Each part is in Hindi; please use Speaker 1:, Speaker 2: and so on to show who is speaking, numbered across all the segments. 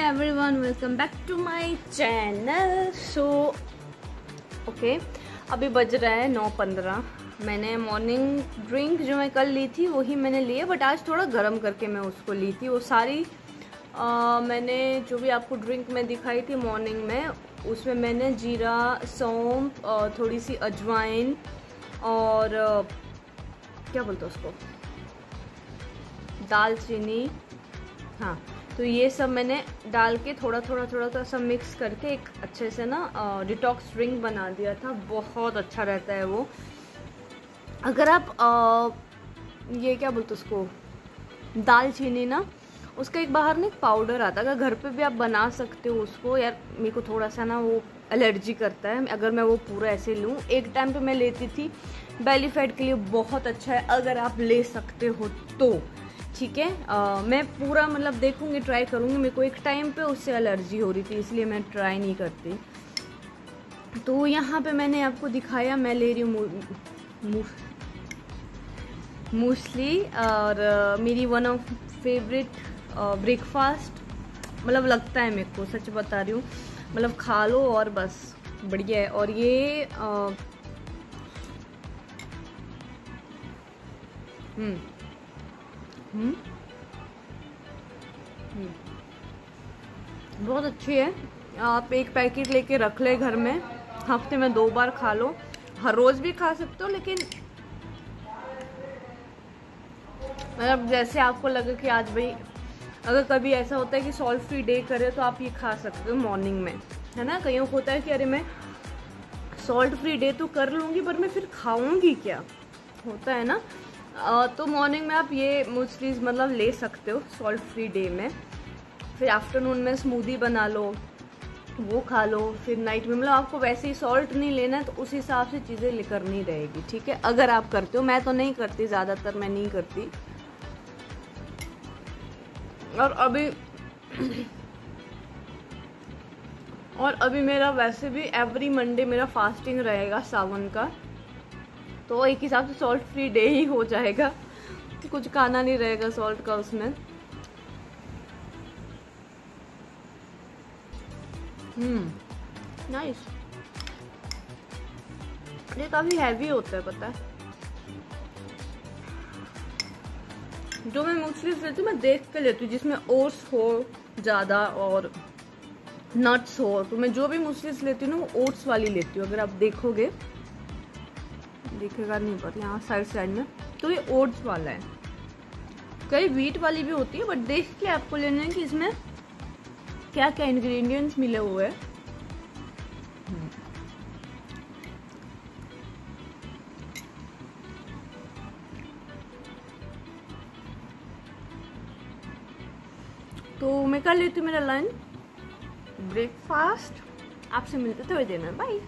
Speaker 1: Everyone, welcome back to my channel. Okay, अभी बज रहा है 9:15। मैंने मॉर्निंग ड्रिंक जो मैं कल ली थी वही मैंने ली है, बट आज थोड़ा गर्म करके मैं उसको ली थी। वो सारी मैंने जो भी आपको ड्रिंक में दिखाई थी मॉर्निंग में, उसमें मैंने जीरा, सौंफ, थोड़ी सी अजवाइन और क्या बोलते हैं उसको, दालचीनी, हाँ, तो ये सब मैंने डाल के थोड़ा सा मिक्स करके एक अच्छे से ना डिटॉक्स ड्रिंक बना दिया था। बहुत अच्छा रहता है वो। अगर आप ये क्या बोलते उसको, दालचीनी ना, उसका एक बाहर ना एक पाउडर आता है, अगर घर पे भी आप बना सकते हो उसको। यार मेरे को थोड़ा सा ना वो एलर्जी करता है अगर मैं वो पूरा ऐसे लूँ। एक टाइम पे मैं लेती थी, बेली फैट के लिए बहुत अच्छा है, अगर आप ले सकते हो तो ठीक है। मैं पूरा मतलब देखूंगी, ट्राई करूंगी। मेरे को एक टाइम पे उससे एलर्जी हो रही थी, इसलिए मैं ट्राई नहीं करती। तो यहाँ पे मैंने आपको दिखाया, मैं ले रही हूँ मूसली, और मेरी वन ऑफ फेवरेट ब्रेकफास्ट मतलब लगता है मेरे को, सच बता रही हूँ। मतलब खा लो और बस बढ़िया है। और ये बहुत अच्छी है। आप एक पैकेट लेके रख ले घर में, हफ्ते में 2 बार खा लो। हर रोज भी खा सकते हो, लेकिन मतलब जैसे आपको लगे कि आज भाई, अगर कभी ऐसा होता है कि सॉल्ट फ्री डे करे तो आप ये खा सकते हो मॉर्निंग में, है ना। कईयों को होता है कि अरे मैं सॉल्ट फ्री डे तो कर लूँगी पर मैं फिर खाऊंगी क्या, होता है ना। तो मॉर्निंग में आप ये मूसलीज मतलब ले सकते हो सॉल्ट फ्री डे में। फिर आफ्टरनून में स्मूदी बना लो, वो खा लो। फिर नाइट में मतलब आपको वैसे ही सॉल्ट नहीं लेना है तो उस हिसाब से चीज़ें करनी रहेगी, ठीक है, अगर आप करते हो। मैं तो नहीं करती, ज़्यादातर मैं नहीं करती। और अभी मेरा वैसे भी एवरी मंडे मेरा फास्टिंग रहेगा सावन का, तो एक हिसाब से सॉल्ट फ्री डे ही हो जाएगा, कुछ खाना नहीं रहेगा सॉल्ट का उसमें। नाइस। ये काफी हैवी होता है, पता है। जो मैं मूसलीज लेती हूँ मैं देख के लेती हूँ जिसमें ओट्स हो ज़्यादा और नट्स हो। तो मैं जो भी मूसलीज लेती हूँ ना वो ओट्स वाली लेती हूँ। अगर आप देखोगे, दिखेगा नहीं पर यहाँ साइड में, तो ये ओट्स वाला है। कई व्हीट वाली भी होती है, बट देख के आपको लेना है कि इसमें क्या क्या इंग्रेडिएंट्स मिले हुए हैं। तो मैं कर लेती हूँ मेरा लंच ब्रेकफास्ट। आपसे मिलते थोड़ी देर में, बाय।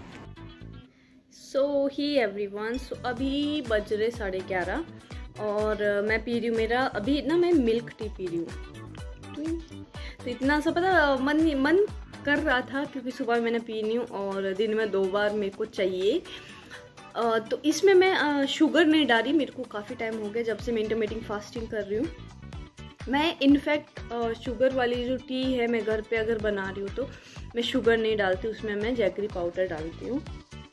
Speaker 1: सो ही एवरीवन, सो अभी बज रहे 11:30 और मैं पी रही हूँ, मेरा अभी ना मैं मिल्क टी पी रही हूँ। तो इतना सा पता मन कर रहा था, क्योंकि सुबह मैंने पी नहीं हूँ और दिन में 2 बार मेरे को चाहिए। तो इसमें मैं शुगर नहीं डाली। मेरे को काफ़ी टाइम हो गया जब से मैं इंटरमिटेंट फास्टिंग कर रही हूँ। मैं इनफैक्ट शुगर वाली जो टी है, मैं घर पे अगर बना रही हूँ तो मैं शुगर नहीं डालती, उसमें मैं जैगरी पाउडर डालती हूँ।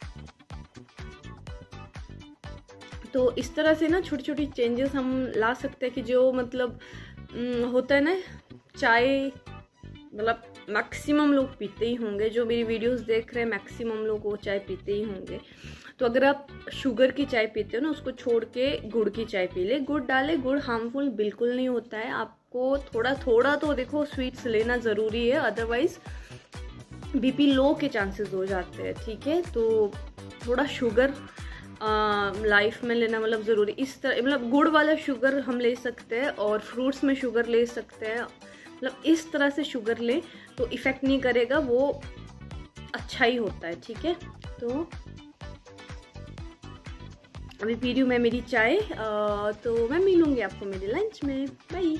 Speaker 1: तो इस तरह से ना छोटी छोटी चेंजेस हम ला सकते हैं कि जो मतलब होता है ना, चाय मतलब मैक्सिमम लोग पीते ही होंगे, जो मेरी वीडियोस देख रहे हैं मैक्सिमम लोग वो चाय पीते ही होंगे। तो अगर आप शुगर की चाय पीते हो ना, उसको छोड़ के गुड़ की चाय पी ले। गुड़ डाले, गुड़ हार्मफुल बिल्कुल नहीं होता है। आपको थोड़ा तो देखो स्वीट्स लेना ज़रूरी है, अदरवाइज बीपी लो के चांसेस हो जाते हैं, ठीक है। तो थोड़ा शुगर लाइफ में लेना मतलब ज़रूरी। इस तरह मतलब गुड़ वाला शुगर हम ले सकते हैं और फ्रूट्स में शुगर ले सकते हैं। मतलब इस तरह से शुगर ले तो इफ़ेक्ट नहीं करेगा, वो अच्छा ही होता है, ठीक है। तो अभी पी रही हूँ मैं मेरी चाय। तो मैं मिलूंगी आपको मेरे लंच में, बाय।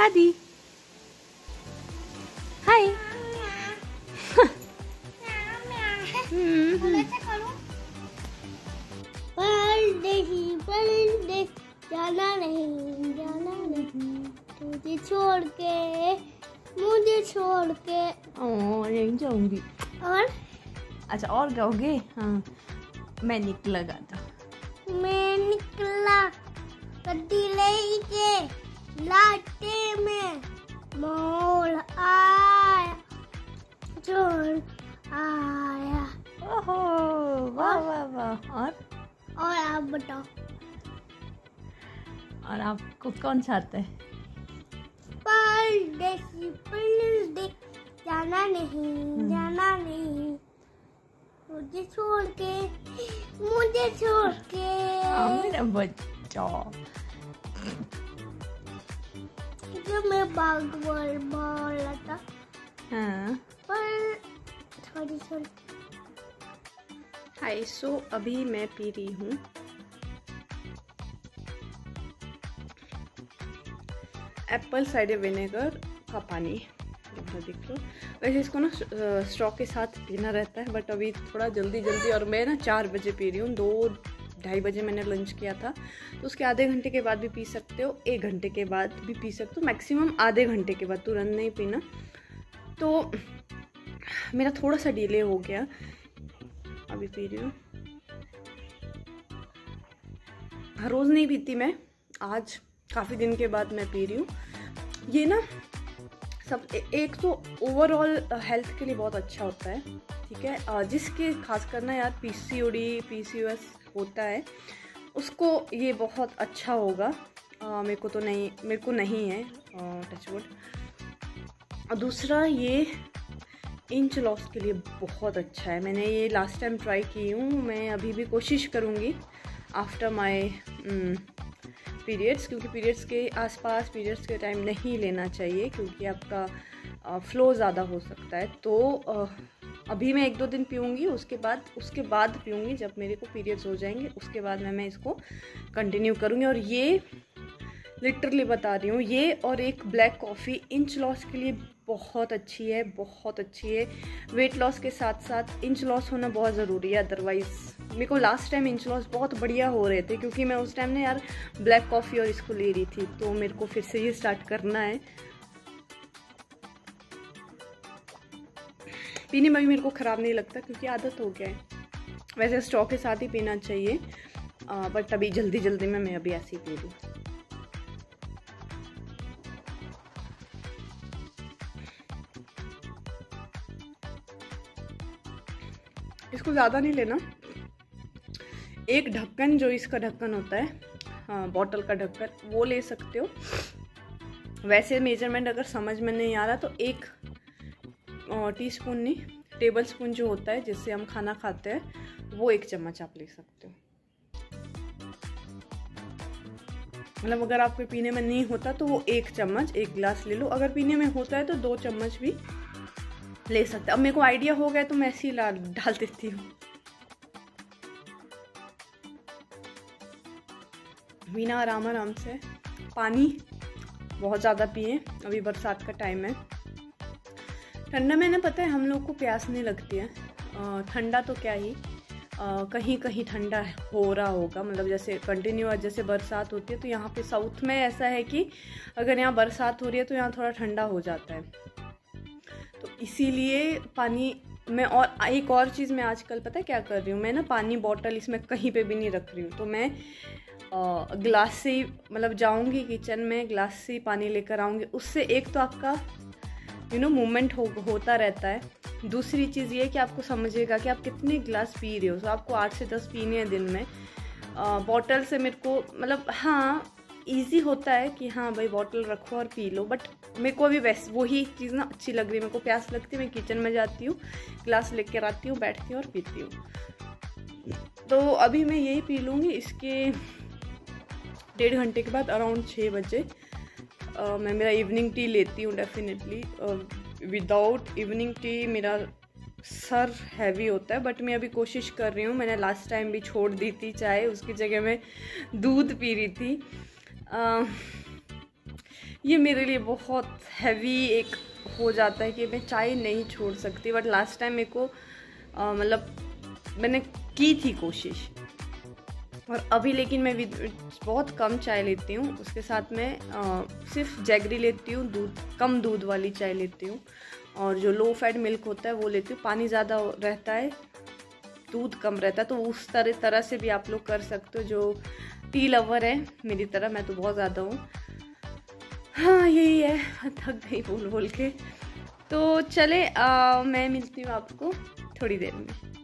Speaker 1: दादी हाय।
Speaker 2: जाना नहीं तुझे छोड़ के, मुझे छोड़ के।
Speaker 1: नहीं जाऊंगी।
Speaker 2: और
Speaker 1: अच्छा और गाओगे? हाँ मैं निकला गाता।
Speaker 2: मैं निकला गड्डी लेके लाटे में, मोड़ आया छोड़ आया।
Speaker 1: ओहो वाह वाह वाह।
Speaker 2: और आप बताओ।
Speaker 1: और आपको कौन सा आता है?
Speaker 2: परदेसी जाना नहीं मुझे छोड़ के, मुझे छोड़ के।
Speaker 1: मेरा बच्चा।
Speaker 2: जब मैं बाग बोला था।
Speaker 1: हाँ
Speaker 2: पर सॉरी
Speaker 1: हाय। सो अभी मैं पी रही हूँ एप्पल साइडर विनेगर का पानी। देख लो, वैसे इसको ना स्ट्रॉ के साथ पीना रहता है, बट अभी थोड़ा जल्दी और मैं ना 4 बजे पी रही हूँ। 2-2:30 बजे मैंने लंच किया था, तो उसके आधे घंटे के बाद भी पी सकते हो, 1 घंटे के बाद भी पी सकते हो, मैक्सिमम आधे घंटे के बाद, तुरंत नहीं पीना। तो मेरा थोड़ा सा डिले हो गया, अभी पी रही हूँ। हर रोज़ नहीं पीती मैं, आज काफ़ी दिन के बाद मैं पी रही हूँ। ये ना सब एक तो ओवरऑल हेल्थ के लिए बहुत अच्छा होता है, ठीक है। जिसके खासकर ना यार PCOS होता है, उसको ये बहुत अच्छा होगा। मेरे को नहीं है, टचवुड। और दूसरा ये इंच लॉस के लिए बहुत अच्छा है। मैंने ये लास्ट टाइम ट्राई की हूँ, मैं अभी भी कोशिश करूँगी आफ्टर माय पीरियड्स, क्योंकि पीरियड्स के आसपास पीरियड्स के टाइम नहीं लेना चाहिए, क्योंकि आपका फ्लो ज़्यादा हो सकता है। तो अभी मैं 1-2 दिन पीऊँगी, उसके बाद पीऊँगी जब मेरे को पीरियड्स हो जाएंगे, उसके बाद मैं इसको कंटिन्यू करूँगी। और ये लिटरली बता रही हूँ, ये और एक ब्लैक कॉफ़ी इंच लॉस के लिए बहुत अच्छी है, बहुत अच्छी है। वेट लॉस के साथ साथ इंच लॉस होना बहुत ज़रूरी है, अदरवाइज़ मेरे को लास्ट टाइम इंच लॉस बहुत बढ़िया हो रहे थे, क्योंकि मैं उस टाइम ना यार ब्लैक कॉफ़ी और इसको ले रही थी, तो मेरे को फिर से ये स्टार्ट करना है। पीने में भी मेरे को ख़राब नहीं लगता, क्योंकि आदत हो गया है। वैसे स्ट्रॉ के साथ ही पीना चाहिए, बट अभी जल्दी में मैं अभी ऐसे ही पी लूँ। इसको ज़्यादा नहीं लेना, एक ढक्कन जो इसका ढक्कन होता है, हाँ बॉटल का ढक्कन, वो ले सकते हो। वैसे मेजरमेंट अगर समझ में नहीं आ रहा तो 1 टीस्पून नहीं, टेबल स्पून जो होता है जिससे हम खाना खाते हैं, वो 1 चम्मच आप ले सकते हो। मतलब अगर आपके पीने में नहीं होता तो वो 1 चम्मच 1 गिलास ले लो, अगर पीने में होता है तो 2 चम्मच भी ले सकते। अब मेरे को आइडिया हो गया तो मैं ऐसे ही डाल देती हूँ। बिना आराम से। पानी बहुत ज़्यादा पिए, अभी बरसात का टाइम है। ठंडा में ना पता है हम लोग को प्यास नहीं लगती है, ठंडा तो क्या ही, कहीं ठंडा हो रहा होगा, मतलब जैसे कंटिन्यू जैसे बरसात होती है, तो यहाँ पे साउथ में ऐसा है कि अगर यहाँ बरसात हो रही है तो यहाँ थोड़ा ठंडा हो जाता है, तो इसीलिए पानी में। और एक और चीज़ मैं आजकल पता है क्या कर रही हूँ, मैं ना पानी बॉटल इसमें कहीं पे भी नहीं रख रही हूँ, तो मैं ग्लास से ही, मतलब जाऊँगी किचन में, ग्लास से ही पानी लेकर आऊँगी। उससे एक तो आपका मूवमेंट होता रहता है, दूसरी चीज़ ये कि आपको समझेगा कि आप कितने गिलास पी रहे हो। तो आपको 8 से 10 पीने हैं दिन में। बॉटल से मेरे को मतलब हाँ इजी होता है कि हाँ भाई बॉटल रखो और पी लो, बट मेरे को अभी वैसे वही चीज़ ना अच्छी लग रही है। मेरे को प्यास लगती है, मैं किचन में जाती हूँ, गिलास लेकर आती हूँ, बैठती हूँ और पीती हूँ। तो अभी मैं यही पी लूँगी। इसके 1.5 घंटे के बाद अराउंड 6 बजे मैं मेरा इवनिंग टी लेती हूँ डेफिनेटली। विदाउट इवनिंग टी मेरा सर हैवी होता है, बट मैं अभी कोशिश कर रही हूँ। मैंने लास्ट टाइम भी छोड़ दी थी चाय, उसकी जगह मैं दूध पी रही थी। ये मेरे लिए बहुत हैवी एक हो जाता है कि मैं चाय नहीं छोड़ सकती। बट लास्ट टाइम मेरे को मतलब मैंने की थी कोशिश, और अभी लेकिन मैं बहुत कम चाय लेती हूँ। उसके साथ मैं सिर्फ जैगरी लेती हूँ, कम दूध वाली चाय लेती हूँ, और जो लो फैट मिल्क होता है वो लेती हूँ। पानी ज़्यादा रहता है, दूध कम रहता है, तो उस तरह से भी आप लोग कर सकते हो जो टी लवर है मेरी तरह। मैं तो बहुत ज़्यादा हूँ। हाँ यही है, थक गई बोल बोल के। तो चले मैं मिलती हूँ आपको थोड़ी देर में।